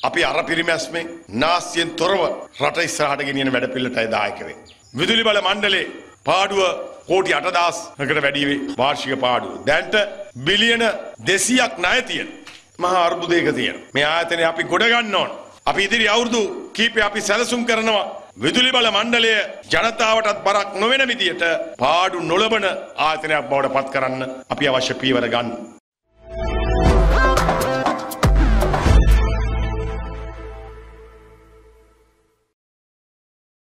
අපි අර පිරිමැස්මෙන් නාස්තියෙන් තොරව රට ඉස්සරහට ගෙනියන වැඩපිළිවෙලටයි දායක වෙන්නේ. විදුලි බල මණ්ඩලයේ පාඩුව කෝටි 8000කට වැඩි වේ වාර්ෂික පාඩුව. දැන්ට බිලියන 200ක් ණය තියෙන. මහා අර්බුදයක තියෙන. මේ ආයතනය අපි ගොඩ ගන්න ඕන. අපි ඉදිරි අවුරුදු කීපේ අපි සැලසුම් කරනවා විදුලි බල මණ්ඩලය ජනතාවටත් බරක් නොවන විදියට පාඩු නොලබන ආයතනයක් බවට පත් කරන්න අපි අවශ්‍ය පියවර ගන්න.